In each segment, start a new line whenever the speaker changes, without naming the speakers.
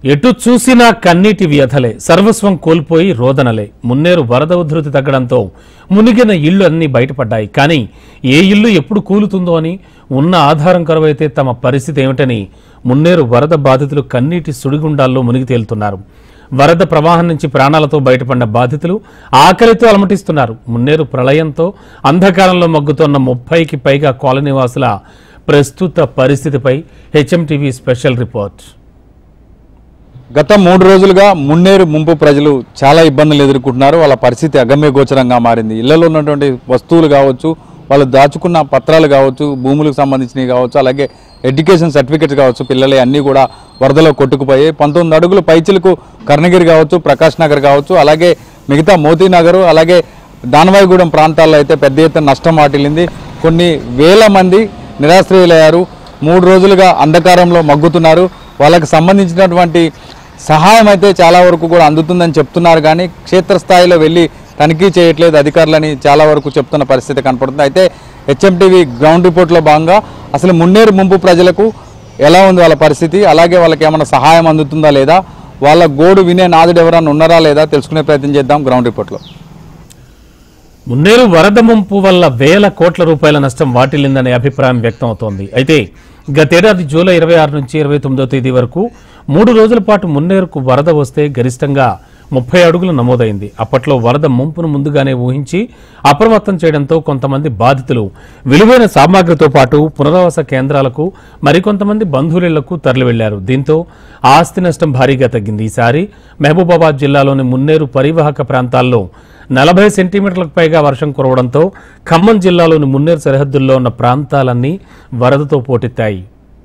ఎటు చూసినా కన్నీటి వ్యధలే, సర్వస్వం కోల్పోయి రోదనలే. మున్నేరు వరద ఉధృతి తగ్గడంతో మునిగిన ఇళ్లు అన్నీ బయటపడ్డాయి. కానీ ఏ ఇల్లు ఎప్పుడు కూలుతుందో అని, ఉన్న ఆధారం కరువైతే తమ పరిస్థితి ఏమిటని మున్నేరు వరద బాధితులు కన్నీటి సుడిగుండాల్లో మునిగి తేలుతున్నారు. వరద ప్రవాహం నుంచి ప్రాణాలతో బయటపడిన బాధితులు ఆకలితో అలమటిస్తున్నారు. మున్నేరు ప్రళయంతో అంధకారంలో మగ్గుతోన్న 30కి పైగా కాలనీ వాసుల ప్రస్తుత పరిస్థితిపై హెచ్ఎంటీవీ స్పెషల్ రిపోర్ట్.
గత 3 రోజులుగా మున్నేరు ముంపు ప్రజలు చాలా ఇబ్బందులు ఎదుర్కొంటున్నారు. వాళ్ళ పరిస్థితి అగమ్యగోచరంగా మారింది. ఇళ్లలో ఉన్నటువంటి వస్తువులు కావచ్చు, వాళ్ళు దాచుకున్న పత్రాలు కావచ్చు, భూములకు సంబంధించినవి కావచ్చు, అలాగే ఎడ్యుకేషన్ సర్టిఫికెట్స్ కావచ్చు, పిల్లలే అన్నీ కూడా వరదలో కొట్టుకుపోయాయి. 19 అడుగులు పైచిలకు కర్ణగిరి కావచ్చు, ప్రకాష్ నగర్ కావచ్చు, అలాగే మిగతా మోతీనగర్, అలాగే దానవాయిగూడెం ప్రాంతాల్లో అయితే పెద్ద ఎత్తున నష్టం వాటిల్లింది. కొన్ని వేల మంది నిరాశ్రయులయ్యారు. 3 రోజులుగా అంధకారంలో మగ్గుతున్నారు. వాళ్ళకి సంబంధించినటువంటి సహాయం అయితే చాలా వరకు కూడా అందుతుందని చెప్తున్నారు. కానీ క్షేత్రస్థాయిలో వెళ్ళి తనిఖీ చేయట్లేదు అధికారులని చాలా వరకు చెప్తున్న పరిస్థితి కనపడుతుంది. అయితే హెచ్ఎంటీవీ గ్రౌండ్ రిపోర్ట్లో భాగంగా అసలు మున్నేరు ముంపు ప్రజలకు ఎలా ఉంది వాళ్ళ పరిస్థితి, అలాగే వాళ్ళకి ఏమైనా సహాయం అందుతుందా లేదా, వాళ్ళ గోడు వినే నాదుడు ఎవరైనా ఉన్నారా లేదా తెలుసుకునే ప్రయత్నం చేద్దాం గ్రౌండ్ రిపోర్ట్లో.
మున్నేరు వరద ముంపు వల్ల వేల కోట్ల రూపాయల నష్టం వాటిల్లిందనే అభిప్రాయం వ్యక్తం అవుతోంది. అయితే గతేడాది జూలై 26 నుంచి 29వ తేదీ వరకు 3 రోజుల పాటు మున్నేరుకు వరద వస్తే గరిష్టంగా 30 అడుగులు నమోదైంది. అప్పట్లో వరద ముంపును ముందుగానే ఊహించి అప్రమత్తం చేయడంతో కొంతమంది బాధితులు విలువైన సామాగ్రితో పాటు పునరావాస కేంద్రాలకు, మరికొంతమంది బంధువులిళ్లకు తరలి వెళ్లారు. దీంతో ఆస్తి నష్టం భారీగా తగ్గింది. ఈసారి మహబూబాబాద్ జిల్లాలోని మున్నేరు పరివాహక ప్రాంతాల్లో 40 సెంటీమీటర్లకు పైగా వర్షం కురవడంతో ఖమ్మం జిల్లాలోని మున్నేరు సరిహద్దుల్లో ఉన్న ప్రాంతాలన్నీ వరదతో పోటెత్తాయి.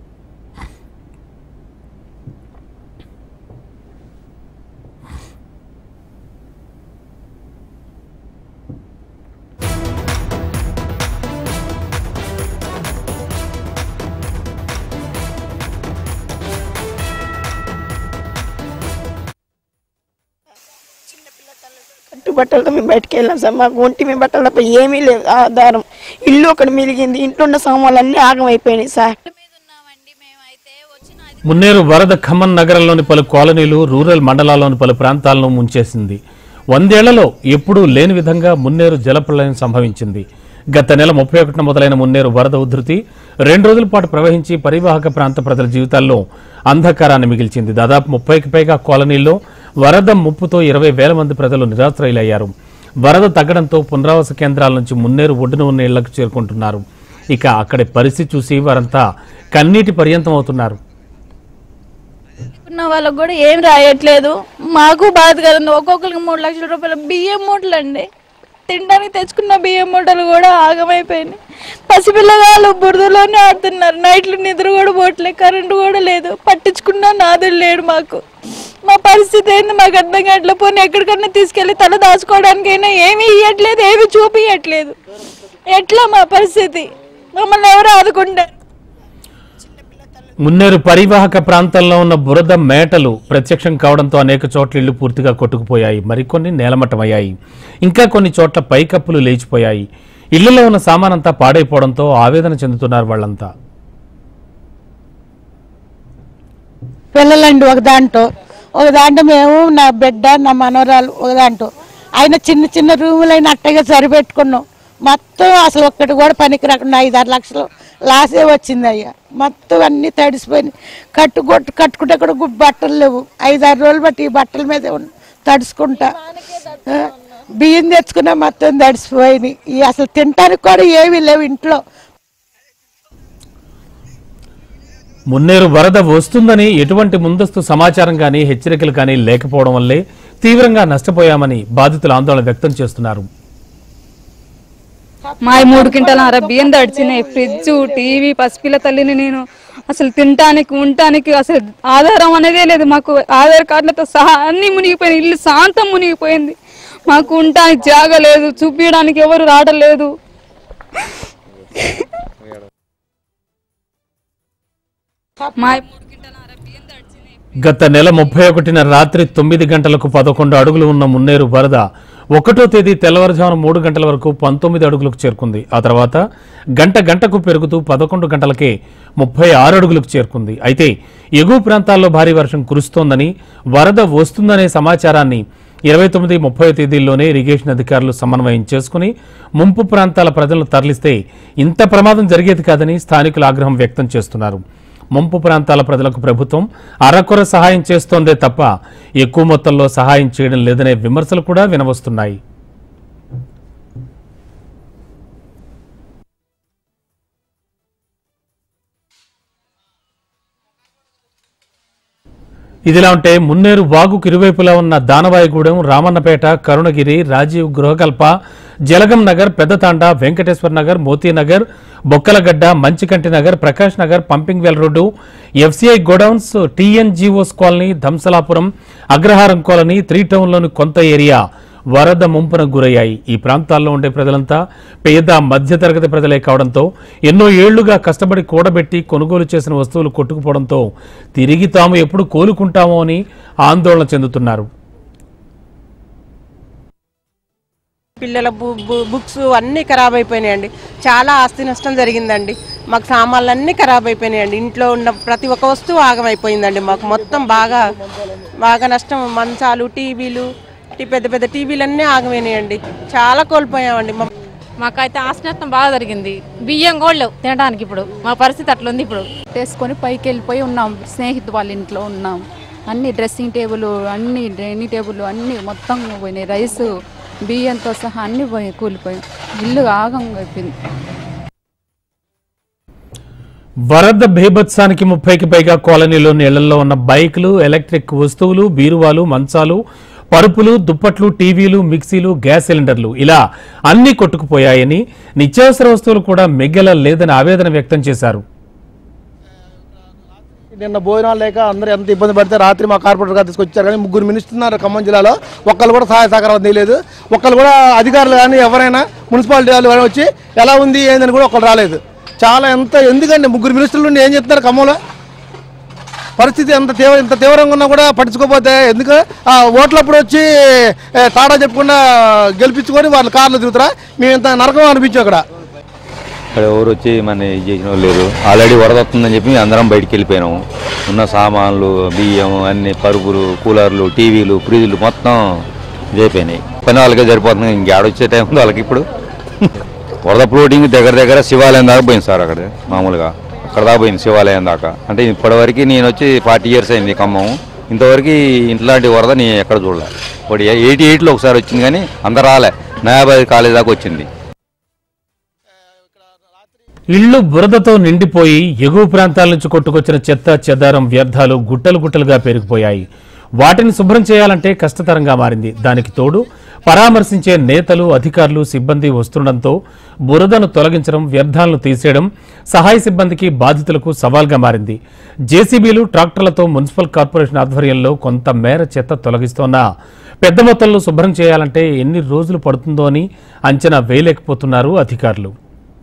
బట్టలతో మేము బయటకు వెళ్ళాం సార్. మాకు ఒంటి మీ బట్టల తప్ప ఏమీ లేదు ఆధారం. ఇల్లు ఒకటి మిలిగింది, ఇంట్లో ఉన్న సామాన్లు అన్నీ ఆగమైపోయినాయి సార్.
మున్నేరు వరద ఖమ్మం నగరంలోని పలు కాలనీలు, రూరల్ మండలాల్లోని పలు ప్రాంతాలను ముంచేసింది. 100 ఏళ్లలో ఎప్పుడూ లేని విధంగా మున్నేరు జలప్రళయం సంభవించింది. గత నెల 31న మొదలైన మున్నేరు వరద ఉధృతి 2 రోజుల పాటు ప్రవహించి పరివాహక ప్రాంత ప్రజల జీవితాల్లో అంధకారాన్ని మిగిల్చింది. దాదాపు 30కి పైగా కాలనీల్లో వరద ముప్పుతో 20,000 మంది ప్రజలు నిరాశ్రయులయ్యారు. వరద తగ్గడంతో పునరావాస కేంద్రాల నుంచి మున్నేరు ఒడ్డున ఉన్న ఇళ్లకు చేరుకుంటున్నారు. ఇక అక్కడి పరిస్థితి చూసి వారంతా కన్నీటి పర్యంతం అవుతున్నారు.
వాళ్ళకు కూడా ఏం రాయట్లేదు. మాకు బాధ కదండి. ఒక్కొక్కరికి 3 లక్షల రూపాయల బియ్యం మూటలు అండి. తినడానికి తెచ్చుకున్న బియ్యం మూటలు కూడా ఆగమైపోయినాయి. పసిపిల్లగాళ్ళు బురదలోనే ఆడుతున్నారు. నైట్లు నిద్ర కూడా పోవట్లేదు, కరెంటు కూడా లేదు. పట్టించుకున్నా నాదుడు లేడు. మాకు మా పరిస్థితి ఏంది మాకు అర్థం కావట్లేదు. పోనీ ఎక్కడికన్నా తీసుకెళ్ళి తల దాచుకోవడానికైనా ఏమీ ఇవ్వట్లేదు, ఏమి చూపించట్లేదు. ఎట్లా మా పరిస్థితి? మమ్మల్ని ఎవరు ఆదుకుంటారు?
మున్నేరు పరివాహక ప్రాంతంలో ఉన్న బురద మేటలు ప్రత్యక్షం కావడంతో అనేక చోట్ల ఇళ్లు పూర్తిగా కొట్టుకుపోయాయి. మరికొన్ని నేలమట్టమయ్యాయి. ఇంకా కొన్ని చోట్ల పైకప్పులు లేచిపోయాయి. ఇళ్లలో ఉన్న సామానంతా పాడైపోవడంతో ఆవేదన చెందుతున్నారు వాళ్ళంతా.
పిల్లలండి ఒక దాంట్లో మేము, నా బిడ్డ, నా మనవరాలు ఒక దాంట్లో. ఆయన చిన్న చిన్న రూములైన అట్టగా సరిపెట్టుకున్నాం. మొత్తం అసలు ఒక్కటి కూడా పనికి రాకుండా 5-6 లక్షలు లాసే వచ్చింది అయ్యా. మొత్తం అన్నీ తడిసిపోయినాయి. కట్టుకుంటే కూడా బట్టలు లేవు. 5-6 రోజులు బట్టి ఈ బట్టల మీదే తడుచుకుంటా. బియ్యం తెచ్చుకున్నా మొత్తం తడిసిపోయినాయి. అసలు తినడానికి కూడా ఏమీ లేవు ఇంట్లో.
మున్నేరు వరద వస్తుందని ఎటువంటి ముందస్తు సమాచారం కానీ హెచ్చరికలు కానీ లేకపోవడం వల్లే తీవ్రంగా నష్టపోయామని బాధితులు ఆందోళన వ్యక్తం చేస్తున్నారు.
మా 3 క్వింటాల బియ్యం తడిచినాయి. ఫ్రిడ్జ్, టీవీ, పసిపిల్ల తల్లిని నేను అసలు తినటానికి ఉండటానికి అసలు ఆధారం అనేదే లేదు. మాకు ఆధార్ కార్డులతో సహా అన్ని మునిగిపోయింది. ఇల్లు శాంతం మునిగిపోయింది. మాకు ఉండటానికి జాగా లేదు, చూపించడానికి ఎవరు రావట్లేదు.
గత నెల 31న రాత్రి 9 గంటలకు 11 అడుగులు ఉన్న మున్నేరు వరద 1వ తేదీ తెల్లవారుజామున 3 గంటల వరకు 19 అడుగులకు చేరుకుంది. ఆ తర్వాత గంటకు పెరుగుతూ 11 గంటలకే 36 అడుగులకు చేరుకుంది. అయితే ఎగువ ప్రాంతాల్లో భారీ వర్షం కురుస్తోందని, వరద వస్తుందనే సమాచారాన్ని 29, 30 తేదీల్లోనే ఇరిగేషన్ అధికారులు సమన్వయం చేసుకుని ముంపు ప్రాంతాల ప్రజలను తరలిస్తే ఇంత ప్రమాదం జరిగేది కాదని స్థానికులు ఆగ్రహం వ్యక్తం చేస్తున్నారు. ముంపు ప్రాంతాల ప్రజలకు ప్రభుత్వం అరకొర సహాయం చేస్తోందే తప్ప ఎక్కువ మొత్తంలో సహాయం చేయడం లేదనే విమర్శలు కూడా వినవస్తున్నాయి. ఇదిలా ఉంటే మున్నేరు వాగుకు ఇరువైపులా ఉన్న Danavaigudem, Ramannapeta, Karunagiri, Rajiv Gruhakalpa, Jalagam Nagar, Peddathanda, Venkateswara Nagar, Motinagar, Bokkalagadda, Manchikanti Nagar, Prakash Nagar, pumping well road, FCI godowns, TNGOs colony, Dhamsalapuram, Agraharam colony, 3 టౌన్లోని కొంత ఏరియా వరద ముంపునకు గురయ్యాయి. ఈ ప్రాంతాల్లో ఉండే ప్రజలంతా పేద మధ్యతరగతి ప్రజలే కావడంతో ఎన్నో ఏళ్లుగా కష్టపడి కూడబెట్టి కొనుగోలు చేసిన వస్తువులు కొట్టుకుపోవడంతో తిరిగి తాము ఎప్పుడు కోలుకుంటామో అని ఆందోళన చెందుతున్నారు.
పిల్లల బుక్స్ అన్నీ ఖరాబ్ అయిపోయినాయండి. చాలా ఆస్తి నష్టం జరిగిందండి. మాకు సామాన్లు అన్నీ ఖరాబ్ అయిపోయినాయండి. ఇంట్లో ఉన్న ప్రతి ఒక్క వస్తువు ఆగమైపోయిందండి. మాకు మొత్తం బాగా నష్టం. మంచాలు, టీవీలు, పెద్ద పెద్ద టీవీలు అన్నీ ఆగమైనాయండి. చాలా కోల్పోయామండి.
మాకైతే ఆస్తి నష్టం బాగా జరిగింది. బియ్యం కూడా తినడానికి ఇప్పుడు మా పరిస్థితి అట్లుంది. ఇప్పుడు
తీసుకొని పైకి వెళ్ళిపోయి ఉన్నాం. స్నేహితు వాళ్ళ ఇంట్లో ఉన్నాం. అన్ని డ్రెస్సింగ్ టేబుల్, అన్ని డైనింగ్ టేబుల్ అన్నీ మొత్తం పోయినాయి. రైసు, బియ్యంతో సహా అన్ని కూలిపోయాయి. ఇల్లు ఆగంగా అయిపోయింది.
వరద బీభత్సానికి 30కి పైగా కాలనీలోని ఇళ్లలో ఉన్న బైకులు, ఎలక్ట్రిక్ వస్తువులు, బీరువాలు, మంచాలు, పరుపులు, దుప్పట్లు, టీవీలు, మిక్సీలు, గ్యాస్ సిలిండర్లు ఇలా అన్ని కొట్టుకుపోయాయని, నిత్యావసర వస్తువులు కూడా మిగలలేదని ఆవేదన వ్యక్తం చేశారు.
నిన్న భోజనాలు లేక అందరూ ఎంత ఇబ్బంది పడితే రాత్రి మా కార్పొరేటర్ గారు తీసుకొచ్చారు. కానీ 3 మినిస్టర్లు ఖమ్మం జిల్లాలో ఒక్కళ్ళు కూడా సహాయ సహకారం తెలియలేదు. ఒక్కళ్ళు కూడా అధికారులు కానీ ఎవరైనా మున్సిపాలిటీ వాళ్ళు వచ్చి ఎలా ఉంది ఏందని కూడా ఒక్కళ్ళు రాలేదు. చాలా ఎందుకంటే 3 మినిస్టర్లు ఉండి ఏం చెప్తున్నారు ఖమ్మంలో? పరిస్థితి ఇంత తీవ్రంగా ఉన్నా కూడా పట్టించుకోకపోతే ఎందుకు ఓట్లప్పుడు వచ్చి తాడా చెప్పకుండా గెలిపించుకొని వాళ్ళు కార్లు తిరుగుతారా? మేము ఇంత నరకం అనిపించాం. అక్కడ
ఎవరు వచ్చి మన ఇది చేసిన వాళ్ళు లేరు. ఆల్రెడీ వరద వస్తుందని చెప్పి అందరం బయటికి వెళ్ళిపోయినాము. ఉన్న సామాన్లు, బియ్యం, అన్ని పరుపులు, కూలర్లు, టీవీలు, ఫ్రిడ్జ్లు మొత్తం అయిపోయినాయి. పని వాళ్ళకే సరిపోతుంది. ఇంకేడొచ్చే టైం ఉంది వాళ్ళకి. ఇప్పుడు వరద ఫ్లోటింగ్ దగ్గర శివాలయం దాకా పోయింది సార్. అక్కడ మామూలుగా అక్కడ దాకా పోయింది శివాలయం దాకా. అంటే ఇప్పటివరకు నేను వచ్చి 40 years అయింది ఖమ్మం. ఇంతవరకు ఇంట్లాంటి వరద నేను ఎక్కడ చూడలే. ఇప్పుడు 88లో ఒకసారి వచ్చింది కానీ అంత రాలే. నయాబాద్ కాలేజ్ దాకా వచ్చింది.
ఇళ్లు బురదతో నిండిపోయి ఎగువ ప్రాంతాల నుంచి కొట్టుకొచ్చిన చెత్త చెదారం వ్యర్థాలు గుట్టలుగా పెరిగిపోయాయి. వాటిని శుభ్రం చేయాలంటే కష్టతరంగా మారింది. దానికి తోడు పరామర్శించే నేతలు, అధికారులు, సిబ్బంది వస్తుండటంతో బురదను తొలగించడం, వ్యర్థాలను తీసేయడం సహాయ సిబ్బందికి, బాధితులకు సవాల్గా మారింది. జేసీబీలు, ట్రాక్టర్లతో మున్సిపల్ కార్పొరేషన్ ఆధ్వర్యంలో కొంత మేర చెత్త తొలగిస్తోన్నా పెద్ద మొత్తంలో శుభ్రం చేయాలంటే ఎన్ని రోజులు పడుతుందో అని అంచనా వేయలేకపోతున్నారు అధికారులు.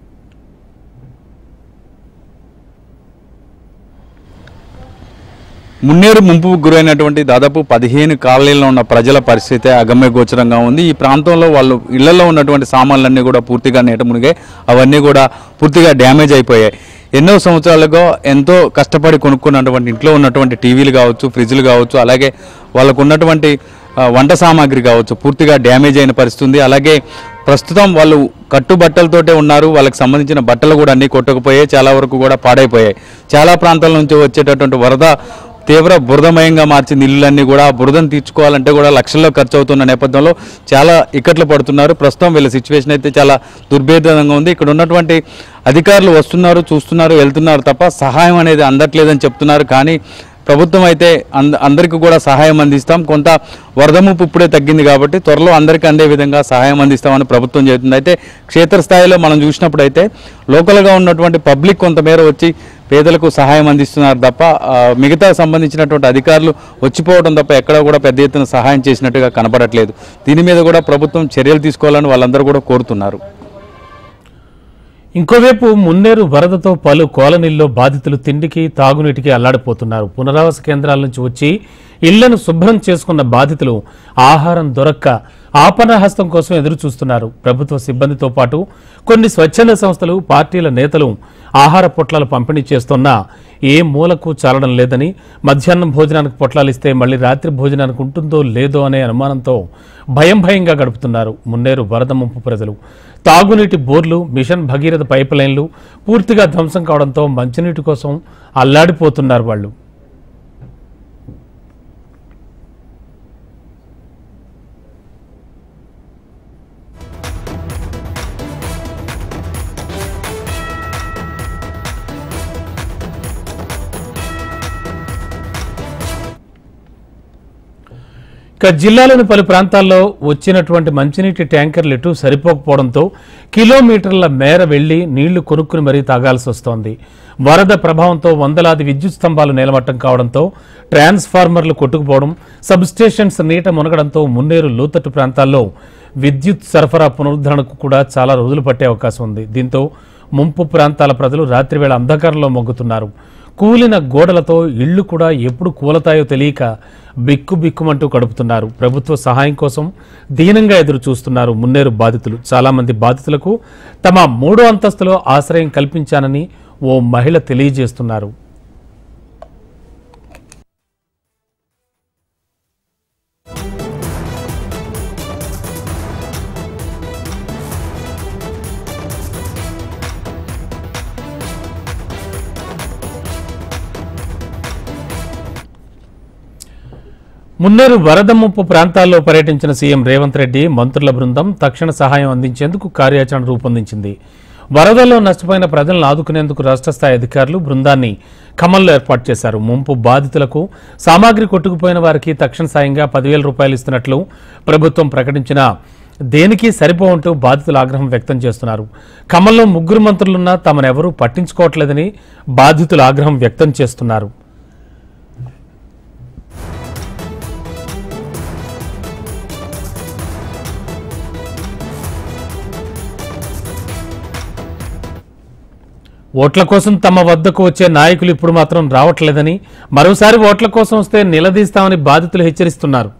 మున్నేరు ముంపుకు గురైనటువంటి దాదాపు 15 కాలనీల్లో ఉన్న ప్రజల పరిస్థితి అగమ్యగోచరంగా ఉంది. ఈ ప్రాంతంలో వాళ్ళు ఇళ్లలో ఉన్నటువంటి సామాన్లన్నీ కూడా పూర్తిగా నీట మునిగాయి. అవన్నీ కూడా పూర్తిగా డ్యామేజ్ అయిపోయాయి. ఎన్నో సంవత్సరాలుగా ఎంతో కష్టపడి కొనుక్కున్నటువంటి ఇంట్లో ఉన్నటువంటి టీవీలు కావచ్చు, ఫ్రిడ్జ్లు కావచ్చు, అలాగే వాళ్ళకు ఉన్నటువంటి వంట సామాగ్రి కావచ్చు పూర్తిగా డ్యామేజ్ అయిన పరిస్థితి ఉంది. అలాగే ప్రస్తుతం వాళ్ళు కట్టుబట్టలతోటే ఉన్నారు. వాళ్ళకి సంబంధించిన బట్టలు కూడా అన్నీ కొట్టుకుపోయాయి. చాలా వరకు కూడా పాడైపోయాయి. చాలా ప్రాంతాల నుంచి వచ్చేటటువంటి వరద తీవ్ర బురదమయంగా మార్చింది. ఇళ్ళన్నీ కూడా బురదను తీర్చుకోవాలంటే కూడా లక్షల్లో ఖర్చు అవుతున్న నేపథ్యంలో చాలా ఇక్కట్లు పడుతున్నారు. ప్రస్తుతం వీళ్ళ సిచ్యువేషన్ అయితే చాలా దుర్భేదంగా ఉంది. ఇక్కడ ఉన్నటువంటి అధికారులు వస్తున్నారు, చూస్తున్నారు, వెళ్తున్నారు తప్ప సహాయం అనేది అందట్లేదని చెప్తున్నారు. కానీ ప్రభుత్వం అయితే అందరికీ కూడా సహాయం అందిస్తాం, కొంత వరద ముప్పు ఇప్పుడే తగ్గింది కాబట్టి త్వరలో అందరికీ అందే విధంగా సహాయం అందిస్తామని ప్రభుత్వం చెబుతుంది. అయితే క్షేత్రస్థాయిలో మనం చూసినప్పుడు అయితే లోకల్గా ఉన్నటువంటి పబ్లిక్ కొంతమేర వచ్చి పేదలకు సహాయం అందిస్తున్నారు తప్ప మిగతా సంబంధించినటువంటి అధికారులు వచ్చిపోవడం తప్ప ఎక్కడా కూడా పెద్ద ఎత్తున సహాయం చేసినట్టుగా కనపడట్లేదు. దీని మీద కూడా ప్రభుత్వం చర్యలు తీసుకోవాలని వాళ్ళందరూ కూడా కోరుతున్నారు.
ఇంకోవైపు మున్నేరు వరదతో పలు కాలనీల్లో బాధితులు తిండికి, తాగునీటికి అల్లాడిపోతున్నారు. పునరావాస కేంద్రాల నుంచి వచ్చి ఇళ్లను శుభ్రం చేసుకున్న బాధితులు ఆహారం దొరక్క ఆపన్న హస్తం కోసం ఎదురు చూస్తున్నారు. ప్రభుత్వ సిబ్బందితో పాటు కొన్ని స్వచ్ఛంద సంస్థలు, పార్టీల నేతలు ఆహార పొట్లాలు పంపిణీ చేస్తున్నా ఏ మూలకు చాలడం లేదని, మధ్యాహ్నం భోజనానికి పొట్లాలు ఇస్తే మళ్లీ రాత్రి భోజనానికి ఉంటుందో లేదో అనే అనుమానంతో భయంగా గడుపుతున్నారు మున్నేరు వరద ముంపు ప్రజలు. తాగునీటి బోర్లు, మిషన్ భగీరథ పైప్ లైన్లు పూర్తిగా ధ్వంసం కావడంతో మంచినీటి కోసం అల్లాడిపోతున్నారు వాళ్ళు. ఇక జిల్లాలోని పలు ప్రాంతాల్లో వచ్చినటువంటి మంచినీటి ట్యాంకర్లు ఎటు సరిపోకపోవడంతో కిలోమీటర్ల మేర వెళ్లి నీళ్లు కొనుక్కుని మరీ తాగాల్సి వస్తోంది. వరద ప్రభావంతో వందలాది విద్యుత్ స్తంభాలు నేలమట్టం కావడంతో ట్రాన్స్ఫార్మర్లు కొట్టుకుపోవడం, సబ్స్టేషన్స్ నీట మునగడంతో మున్నేరు లోతట్టు ప్రాంతాల్లో విద్యుత్ సరఫరా పునరుద్ధరణకు కూడా చాలా రోజులు పట్టే అవకాశం ఉంది. దీంతో ముంపు ప్రాంతాల ప్రజలు రాత్రివేళ అంధకారంలో మొగ్గుతున్నారు. కూలిన గోడలతో ఇళ్లు కూడా ఎప్పుడు కూలతాయో తెలియక బిక్కుమంటూ గడుపుతున్నారు. ప్రభుత్వ సహాయం కోసం దీనంగా ఎదురు చూస్తున్నారు మున్నేరు బాధితులు. చాలా మంది బాధితులకు తమ 3వ అంతస్తులో ఆశ్రయం కల్పించానని ఓ మహిళ తెలియజేస్తున్నారు. మున్నేరు వరద ముప్పు ప్రాంతాల్లో పర్యటించిన సీఎం రేవంత్ రెడ్డి మంత్రుల బృందం తక్షణ సహాయం అందించేందుకు కార్యాచరణ రూపొందించింది. వరదల్లో నష్టపోయిన ప్రజలను ఆదుకునేందుకు రాష్ట్ర స్థాయి అధికారులు బృందాన్ని ఖమ్మంలో ఏర్పాటు చేశారు. ముంపు బాధితులకు సామాగ్రి కొట్టుకుపోయిన వారికి తక్షణ సాయంగా 10,000 రూపాయలు ఇస్తున్నట్లు ప్రభుత్వం ప్రకటించిన దేనికి సరిపోవంటూ బాధితులు ఆగ్రహం వ్యక్తం చేస్తున్నారు. ఖమ్మంలో 3 మంత్రులున్నా తమనెవరూ పట్టించుకోవట్లేదని బాధితులు ఆగ్రహం వ్యక్తం చేస్తున్నారు. ఓట్ల కోసం తమ వద్దకు వచ్చే నాయకులు ఇప్పుడు మాత్రం రావట్లేదని, మరోసారి ఓట్ల కోసం వస్తే నిలదీస్తామని బాధితులు హెచ్చరిస్తున్నారు.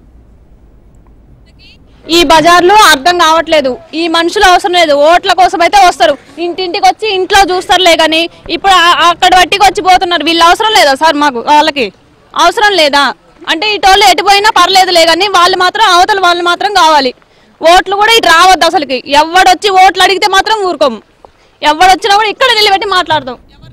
ఈ బజార్లో అర్థం కావట్లేదు. ఈ మనుషులు అవసరం లేదు, ఓట్ల కోసం అయితే వస్తారు. ఇంటింటికి వచ్చి ఇంట్లో చూస్తారులే కానీ ఇప్పుడు అక్కడ బట్టికి వచ్చి పోతున్నారు. వీళ్ళు అవసరం లేదా సార్? మాకు వాళ్ళకి అవసరం లేదా అంటే ఇటోళ్ళు ఎటుపోయినా పర్లేదులే కానీ వాళ్ళు మాత్రం అవతల వాళ్ళు మాత్రం కావాలి. ఓట్లు కూడా ఇటు రావద్దు అసలుకి. ఎవడొచ్చి ఓట్లు అడిగితే మాత్రం ఊరుకోము. ఎవడొచ్చినా కూడా ఇక్కడ నిలబెట్టి మాట్లాడదాం.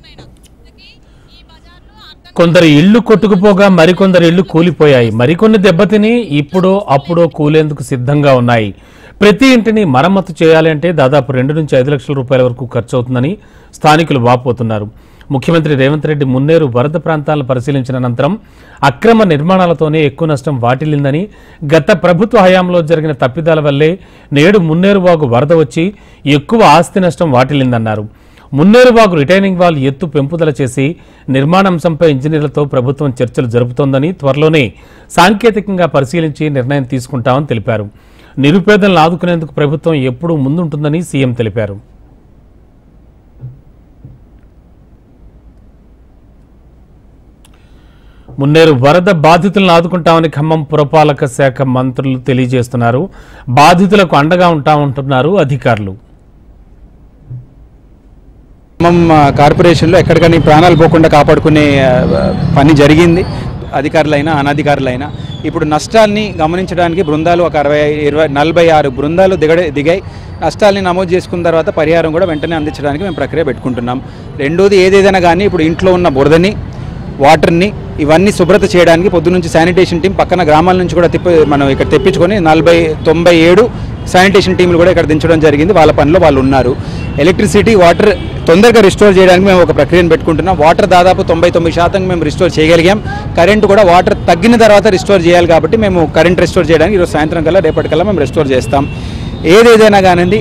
కొందరు ఇళ్లు కొట్టుకుపోగా మరికొందరు ఇళ్లు కూలిపోయాయి. మరికొన్ని దెబ్బతిని ఇప్పుడో అప్పుడో కూలేందుకు సిద్ధంగా ఉన్నాయి. ప్రతి ఇంటిని మరమ్మతు చేయాలంటే దాదాపు 2 నుంచి 5 లక్షల రూపాయల వరకు ఖర్చు అవుతుందని స్థానికులు వాపోతున్నారు. ముఖ్యమంత్రి రేవంత్ రెడ్డి మున్నేరు వరద ప్రాంతాలను పరిశీలించిన అనంతరం అక్రమ నిర్మాణాలతోనే ఎక్కువ నష్టం వాటిల్లిందని, గత ప్రభుత్వ హయాంలో జరిగిన తప్పిదాల వల్లే నేడు మున్నేరు వాగు వరద వచ్చి ఎక్కువ ఆస్తి నష్టం వాటిల్లిందన్నారు. మున్నేరు వాగు రిటైనింగ్ వాల్ ఎత్తు పెంపుదల చేసి నిర్మాణాంశంపై ఇంజనీర్లతో ప్రభుత్వం చర్చలు జరుపుతోందని, త్వరలోనే సాంకేతికంగా పరిశీలించి నిర్ణయం తీసుకుంటామని తెలిపారు. నిరుపేదలను ఆదుకునేందుకు ప్రభుత్వం ఎప్పుడూ ముందుంటుందని సీఎం తెలిపారు. మున్నేరు వరద బాధితులను ఆదుకుంటామని ఖమ్మం పురపాలక శాఖ మంత్రులు తెలియజేస్తున్నారు. బాధితులకు అండగా ఉంటామంటున్నారు అధికారులు.
ఖమ్మం కార్పొరేషన్లో ఎక్కడికని ప్రాణాలు పోకుండా కాపాడుకునే పని జరిగింది. అధికారులైనా అనధికారులైనా ఇప్పుడు నష్టాల్ని గమనించడానికి బృందాలు ఒక 46 బృందాలు దిగాయి. నష్టాల్ని నమోదు చేసుకున్న తర్వాత పరిహారం కూడా వెంటనే అందించడానికి మేము ప్రక్రియ పెట్టుకుంటున్నాం. రెండోది ఏదేదైనా కానీ ఇప్పుడు ఇంట్లో ఉన్న బురదని, వాటర్ని ఇవన్నీ శుభ్రత చేయడానికి పొద్దునుంచి శానిటేషన్ టీం పక్కన గ్రామాల నుంచి కూడా మనం ఇక్కడ తెప్పించుకొని 97 శానిటేషన్ టీంలు కూడా ఇక్కడ దించడం జరిగింది. వాళ్ళ పనిలో వాళ్ళు ఉన్నారు. ఎలక్ట్రిసిటీ, వాటర్ తొందరగా రిస్టోర్ చేయడానికి మేము ఒక ప్రక్రియను పెట్టుకుంటున్నాం. వాటర్ దాదాపు 99% మేము రిస్టోర్ చేయగలిగాం. కరెంటు కూడా వాటర్ తగ్గిన తర్వాత రిస్టోర్ చేయాలి కాబట్టి మేము కరెంట్ రిస్టోర్ చేయడానికి ఈరోజు సాయంత్రం కల్లా రేపటికల్లా మేము రిస్టోర్ చేస్తాం. ఏదేదైనా కానివ్వండి,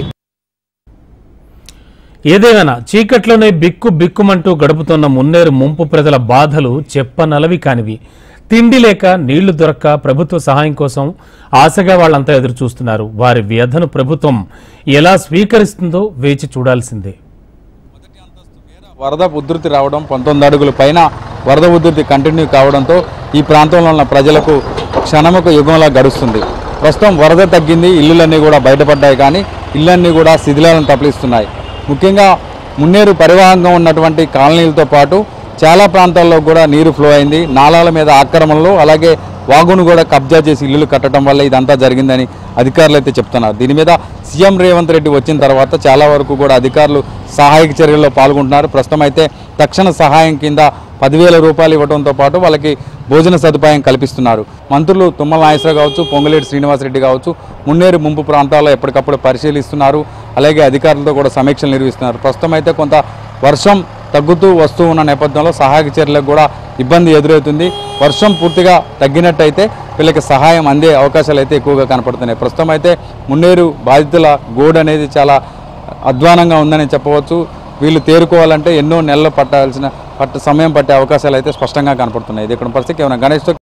ఏదేమైనా చీకట్లోనే బిక్కుమంటూ గడుపుతున్న మున్నేరు ముంపు ప్రజల బాధలు చెప్పనలవి కానివి. తిండి లేక, నీళ్లు దొరక్క ప్రభుత్వ సహాయం కోసం ఆశగా వాళ్ళంతా ఎదురు చూస్తున్నారు. వారి వ్యధను ప్రభుత్వం ఎలా స్వీకరిస్తుందో వేచి చూడాల్సిందే.
వరద ఉధృతి రావడం, 19 అడుగుల పైన వరద ఉధృతి కంటిన్యూ కావడంతో ఈ ప్రాంతంలో ఉన్న ప్రజలకు క్షణముకు యుగంలా గడుస్తుంది. ప్రస్తుతం వరద తగ్గింది, ఇల్లులన్నీ కూడా బయటపడ్డాయి, కానీ ఇళ్ళన్నీ కూడా శిథిలాలను తప్పలిస్తున్నాయి. ముఖ్యంగా మున్నేరు పరివాహంగా ఉన్నటువంటి కాలనీలతో పాటు చాలా ప్రాంతాల్లో కూడా నీరు ఫ్లో అయింది. నాలాల మీద ఆక్రమణలు, అలాగే వాగును కూడా కబ్జా చేసి ఇల్లులు కట్టడం వల్ల ఇదంతా జరిగిందని అధికారులు అయితే చెప్తున్నారు. దీని మీద సీఎం రేవంత్ రెడ్డి వచ్చిన తర్వాత చాలా వరకు కూడా అధికారులు సహాయక చర్యల్లో పాల్గొంటున్నారు. ప్రస్తుతం అయితే తక్షణ సహాయం కింద 10,000 రూపాయలు ఇవ్వడంతో పాటు వాళ్ళకి భోజన సదుపాయం కల్పిస్తున్నారు. మంత్రులు తుమ్మల నాగేశ్వరరావు కావచ్చు, పొంగులేటి శ్రీనివాసరెడ్డి కావచ్చు మున్నేరు ముంపు ప్రాంతాల్లో ఎప్పటికప్పుడు పరిశీలిస్తున్నారు. అలాగే అధికారులతో కూడా సమీక్షలు నిర్వహిస్తున్నారు. ప్రస్తుతం అయితే కొంత వర్షం తగ్గుతూ వస్తూ ఉన్న నేపథ్యంలో సహాయక చర్యలకు కూడా ఇబ్బంది ఎదురవుతుంది. వర్షం పూర్తిగా తగ్గినట్టయితే వీళ్ళకి సహాయం అందే అవకాశాలు అయితే ఎక్కువగా కనపడుతున్నాయి. ప్రస్తుతం అయితే మున్నేరు బాధితుల గోడు అనేది చాలా అధ్వానంగా ఉందని చెప్పవచ్చు. వీళ్ళు తేరుకోవాలంటే ఎన్నో నెలలు సమయం పట్టే అవకాశాలు అయితే స్పష్టంగా కనపడుతున్నాయి. ఇది ఇక్కడ పరిస్థితి. గణేష్